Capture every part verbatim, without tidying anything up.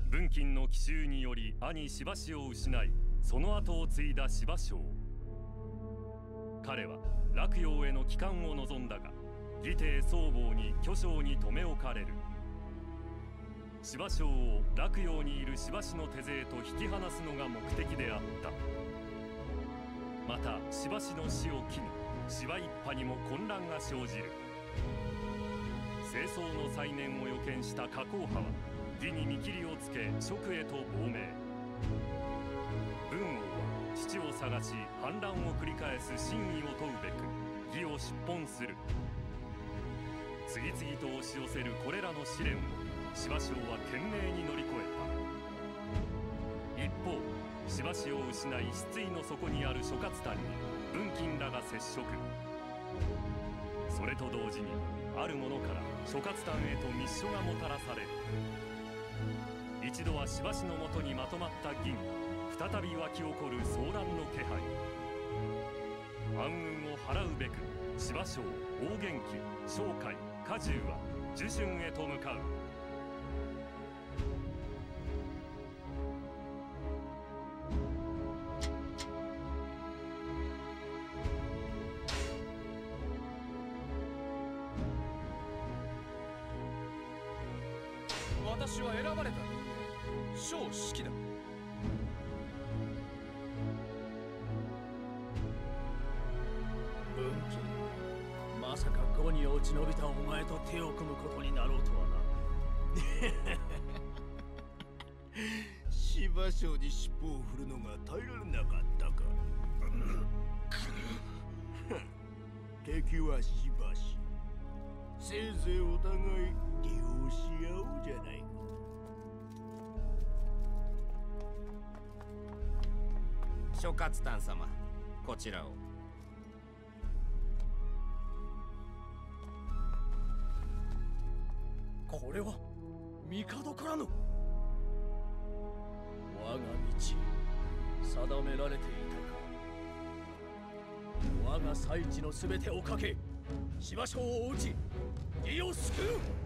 文金の奇襲により兄柴氏を失い、その後を継いだ柴将。彼は洛陽への帰還を望んだが、義弟宗坊に巨匠に留め置かれる。柴将を洛陽にいる柴氏の手勢と引き離すのが目的であった。また柴氏の死を機に柴一派にも混乱が生じる。政争の再燃を予見した加工派は義に見切りをつけ蜀へと亡命。文王は父を探し反乱を繰り返す真意を問うべく義を出奔する。次々と押し寄せるこれらの試練を柴将は懸命に乗り越えた。一方柴氏を失い失意の底にある諸葛丹に文金らが接触。それと同時にある者から諸葛丹へと密書がもたらされる。一度は柴氏のもとにまとまった銀、再び湧き起こる騒乱の気配。暗雲を払うべく柴将、王元気、商海、加重は寿春へと向かう。 私は選ばれた小式だ。 文金、まさか碁に落ち延びたお前と手を組むことになろうとはな。 柴将に尻尾を振るのが耐えられなかったか。敵は柴氏。せいぜいお互い利用し合おうじゃないか。 諸葛丹様、こちらを。 これは帝からの。我が道定められていたか。我が最地の全てをかけ柴将を討ち義を救う。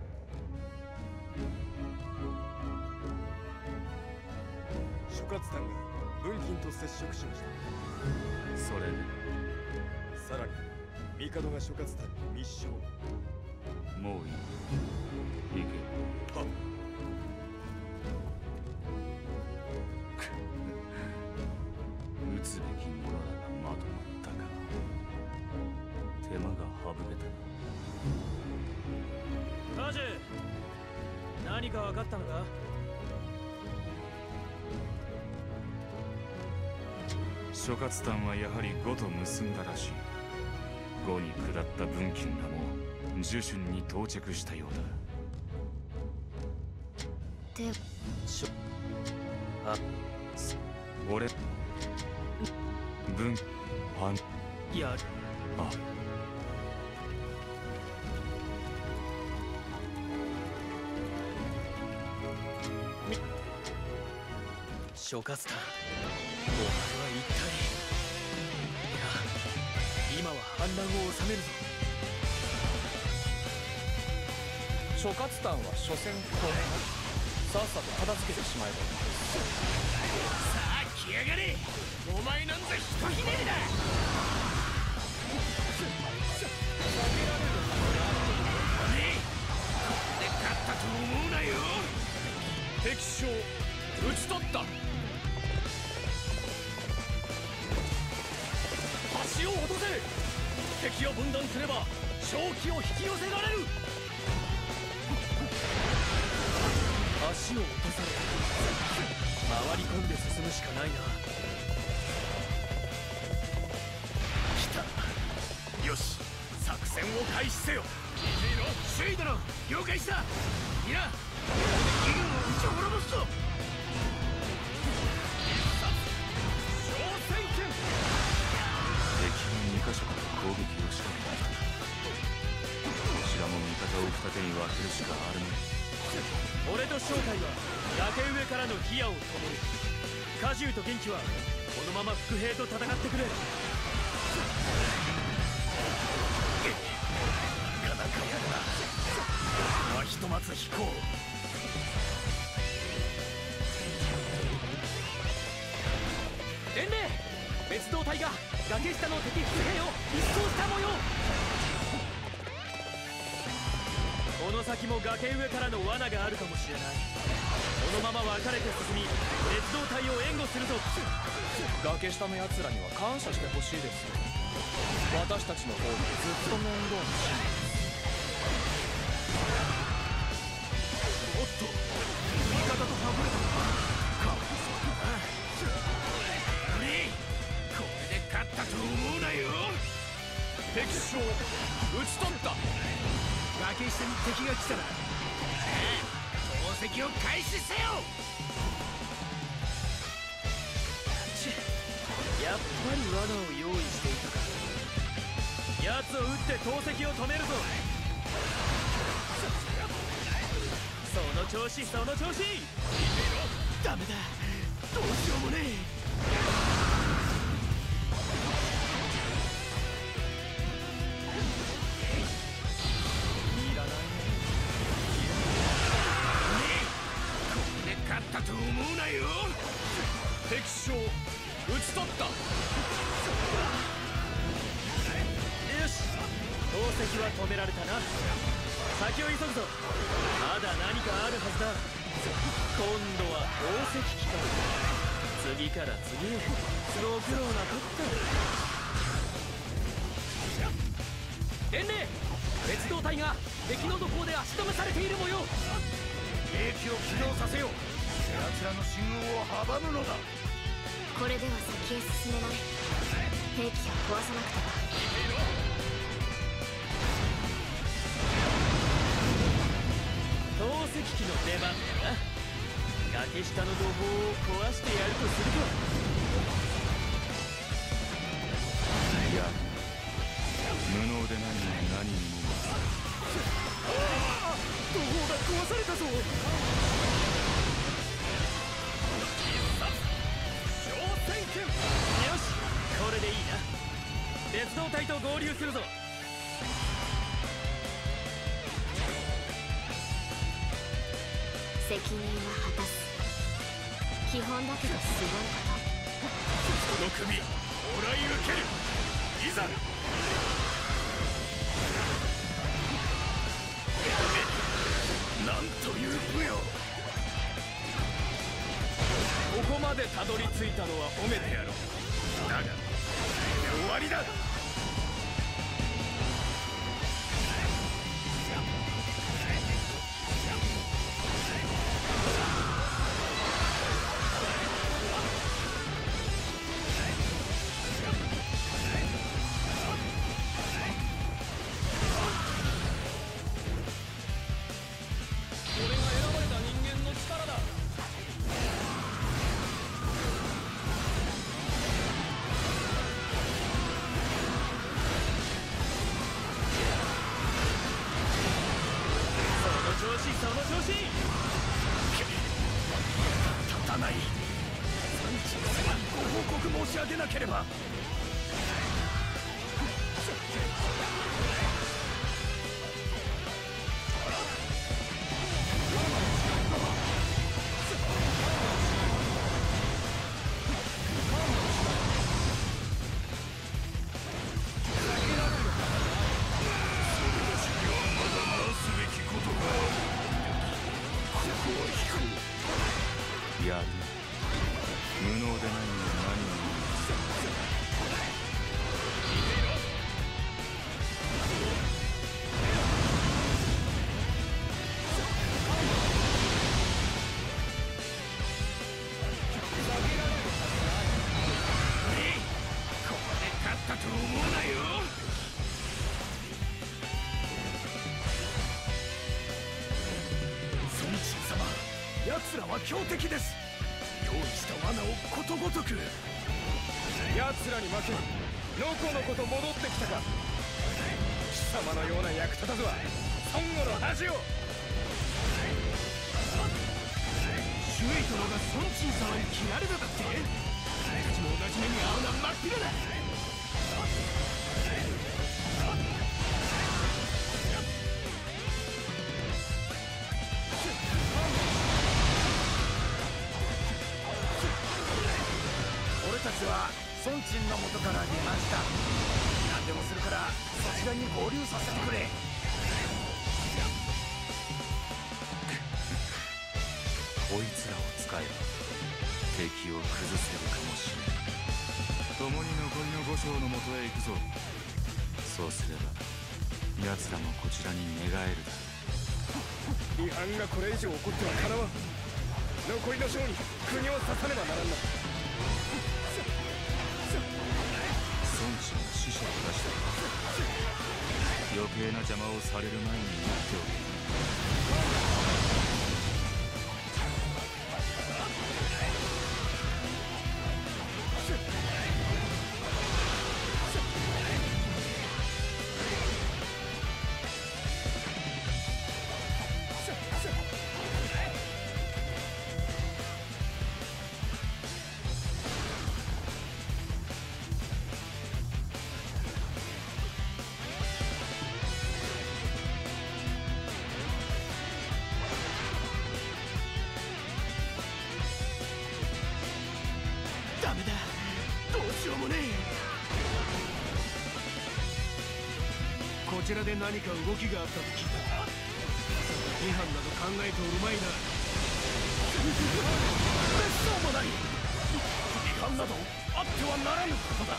諸葛丹が文金と接触しました。 それでさらに帝が諸葛丹に密書を。 もういい。行け。 はっ。 撃つべき者らがまとまったか。手間が省けたな。 カジュ、何か分かったのか。 諸葛丹はやはり呉と結んだらしい。呉に下った文金らも寿春に到着したようだ。 でしょあ俺文はんやる。 あ諸葛丹、お前は一体。いや、今は反乱を収めるぞ。 諸葛丹は所詮これさっさと片付けてしまえば。 さあ来やがれ。お前なんざひとひねりだ。ねえ、これで勝ったと思うなよ。 敵将討ち取った。橋を落とせ。敵を分断すれば正気を引き寄せられる。 足を落とされた。回り込んで進むしかないな。 来た。よし、作戦を開始せよ。首位殿、了解した。皆銀を撃ち滅ぼすぞ。 小戦剣。 敵のにか所から攻撃を仕掛けてきた。こちらも味方を二手に分けるしかあるまい。 俺と商海は崖上からの火矢を灯る。加重と元気はこのまま伏兵と戦ってくれ。 なかなかやるな。はひとまず引こう。 別動隊が崖下の敵伏兵を一掃した模様。この先も崖上からの罠があるかもしれない。このまま分かれて進み別動隊を援護するぞ。 崖下の奴らには感謝してほしいですよ。私たちの方がずっと面倒なし。 おっと味方とはぐれたのか。かわいそうだな。何これで勝ったと思うなよ。 敵将討ち取った。 崖下に敵が来たら投石を開始せよ。 やっぱり罠を用意していたか。奴を撃って投石を止めるぞ。その調子その調子。 ダメだ、どうしようもねえ。勝ったと思うなよ。 敵将討ち取った。よし、投石は止められたな。先を急ぐぞ。まだ何かあるはずだ。今度は投石機か。次から次へご苦労なこった。伝令、別動隊が敵の土工で足止めされている模様。 兵器を起動させよう。奴らの進軍を阻むのだ。 これでは先へ進めない。兵器を壊さなくては。 投石機の出番だな。崖下の土砲を壊してやるとするか。 いや、無能でないのは何にも。 土砲が壊されたぞ。よし、これでいいな。別動隊と合流するぞ。 責任は果たす。基本だけどすごいこと。 この首もらい受ける。いざ。なんという武よ。 ここまでたどり着いたのは褒めてやろう。 だが終わりだ。 俺が選ばれた人間の力だ。 その調子その調子。 立たない。産地の世話にご報告申し上げなければ。 やる。無能でないのは何にも。 ここで勝ったと思うなよ。孫陳様、奴らは強敵です。用意した罠をことごとく。 奴らに負けのこのこと戻ってきたか。貴様のような役立たずは孫悟の恥を。 周囲殿が孫陳様に切られただって。俺たちも同じ目に遭うのは真っ平だ。俺たちは孫鎮の元から出ました。何でもするからそちらに合流させてくれ。 こいつらを使えば敵を崩せるかもしれない。共に残りの五将のもとへ行くぞ。そうすれば奴らもこちらに寝返るだろう。 違反がこれ以上起こってはかなわん。残りの将に国を刺さねばならんな。 孫子が死者を出したら余計な邪魔をされる前に言っておけ。 ダメだ、どうしようもねえ。こちらで何か動きがあったと聞いた。違反など考えておるまいな。そうもない。違反などあってはならぬことだ。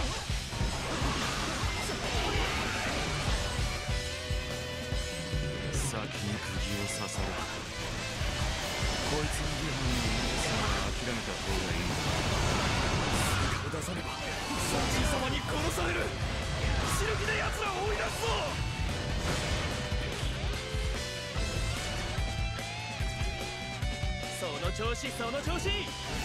先に釘を刺される。こいつに違反を許すのは諦めた方がいいんだ。 出さねば孫鎮様に殺される。死ぬ気で奴らを追い出すぞ。 その調子その調子。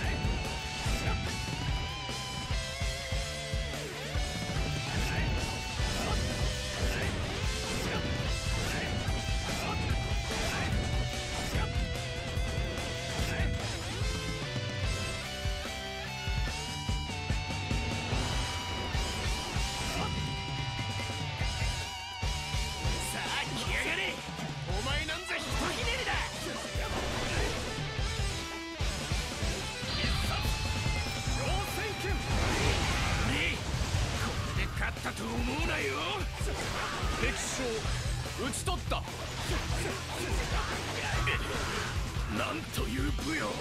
と思うなよ。 敵将討ち取った。 なんという武勇。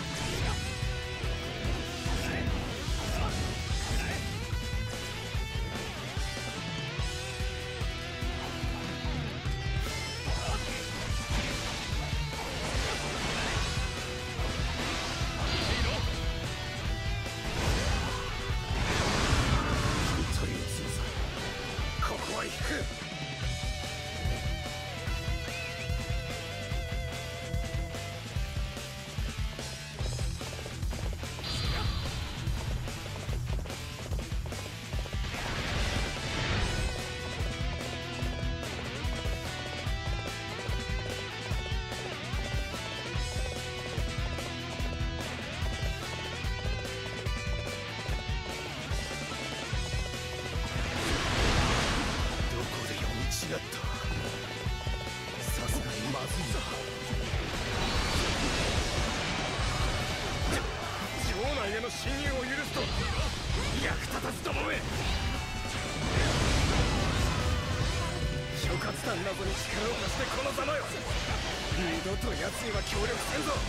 さすがにまずいぞ。 城内への侵入を許すと役立たずどもめ。 諸葛丹などに力を貸してこのざまよ。二度と奴には協力せんぞ。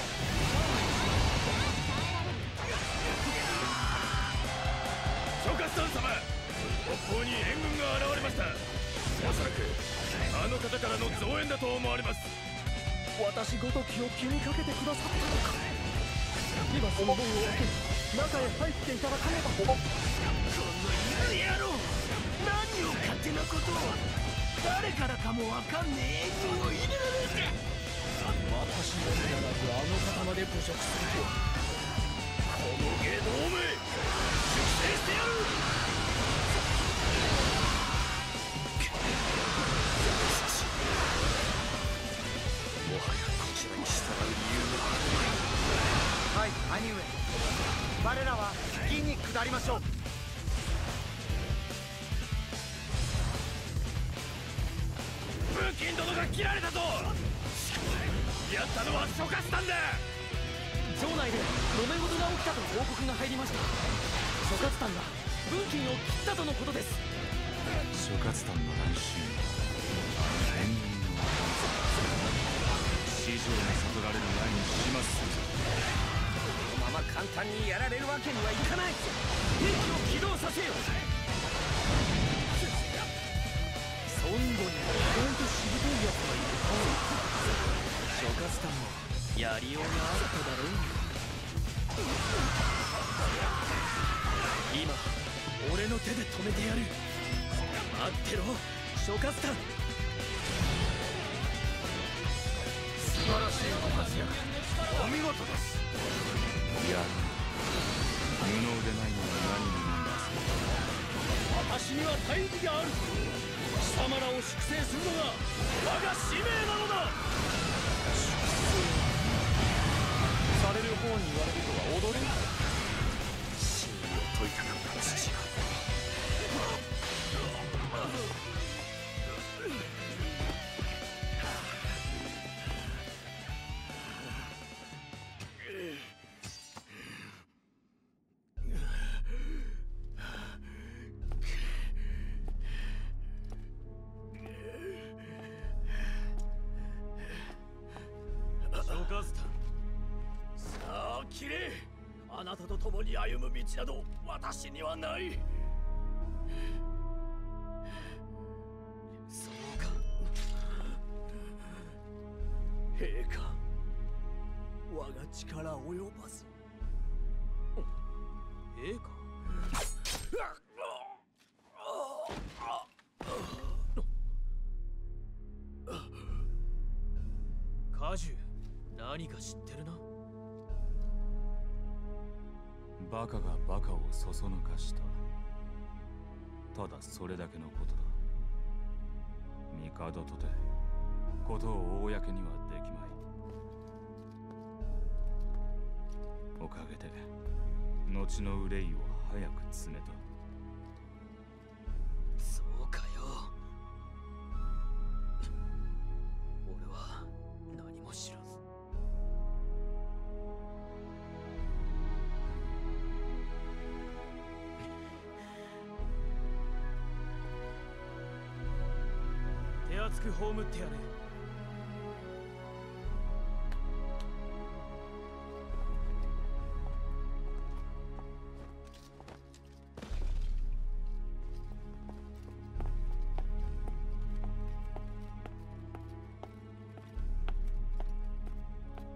諸葛丹様、北方に援軍が現れました。おそらくあの方からの増援だと思われます。 私ごときを気にかけてくださったのか。今その門を開け中へ入っていただかねば。この犬野郎、何を勝手なことを。誰からかもわかんねえ援軍を入れられるか。 私のみならずあの方まで侮辱するとは。 この下道め、出世してやる。もはやこちらに従う理由が。 はい、兄上。我らは銀に下りましょう。 武金殿が切られたぞ。やったのは諸葛丹だ。 城内で揉め事が起きたと報告が入りました。 諸葛丹が分金を切ったとのことです。 諸葛丹の来襲援軍の市場が悟られる前に始末するぞ。 このまま簡単にやられるわけにはいかない。 兵器を起動させよ。孫悟に意外としぶといやつがいるか。諸葛丹もやりようがあっただろう。今俺の手で止めてやる。待ってろ諸葛丹。 素晴らしいご活躍、お見事です。 いや無能でないのは何にもなす。 私には大義がある。貴様らを粛清するのが我が使命なのだ。 される方に言われるとは踊れん。 真理を解いたかった父が。 さあキレ、あなたと共に歩む道など私にはない。そうか陛下、我が力及ばず。陛下果樹、何か知ってるな。 バカがバカをそそのかした。ただそれだけのことだ。帝とてことを公にはできまい。おかげで後の憂いを早く詰めた。 そうかよ。俺は何も知らず。手厚く葬ってやれ。